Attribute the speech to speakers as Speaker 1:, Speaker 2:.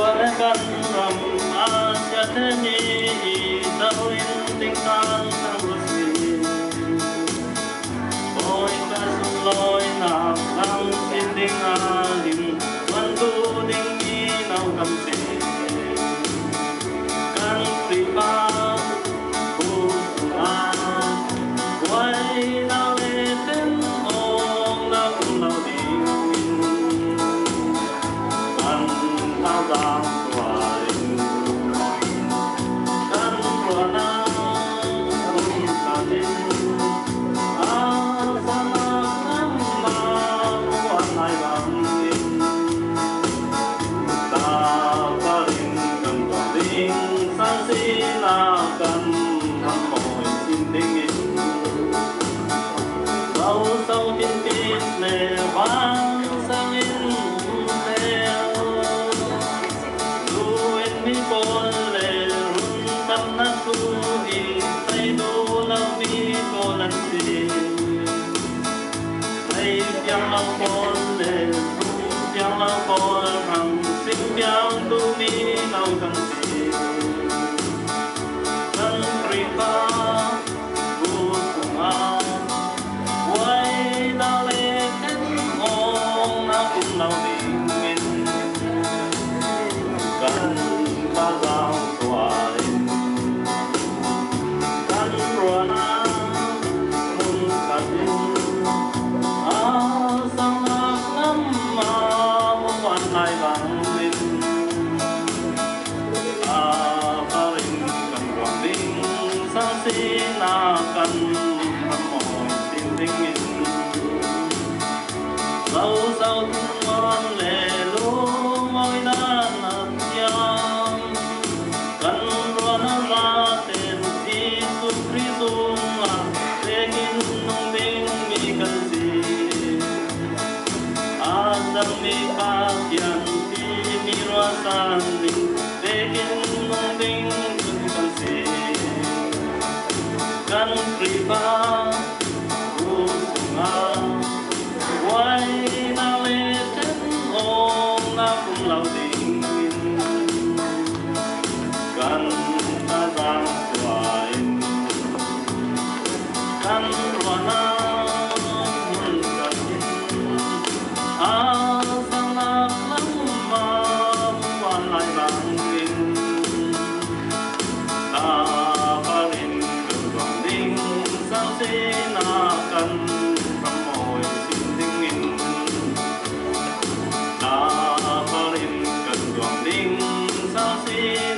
Speaker 1: kan ram asya theni tawin ting tan rusni boy ka loi na lang tin ding alim wan tu ding ni nau kam se kan pri pa ku a wai na le ten ong na kum nau ding kan ta dang tuai kan ro na kum ta din sâu trên tít nề vang sang in theo lu en mi con lệ run tâm nát tu đi tay đô lao mi cô lần gì tay piang lao con lệ run piang lao con hằng sinh piang tu mi lao cần gì thân ripa bu cùng ao lao đình mình cần ta giao thoại cần rùa na mun cả tin sang lạc lắm mà muốn quan lại bằng mình pha linh cần quảng đình sang si na cần hâm mộ tin tình mình lâu sau ngon lệ lu ngồi na nằm nhang cần rùa na ra tên đi sum Christum để kinh nông binh mi cần gì Adam mi bagian di mi rùa san linh để kinh nông binh mi cần gì cần kripa quay na lê ten ôm na cùng lao đình cần ta giang xoài cần rùa na mun cả tin sang lạc lắm mà quan lại bằng mình ta pha linh cần quảng đình sang si na cần ta pha linh cần quảng đình sao si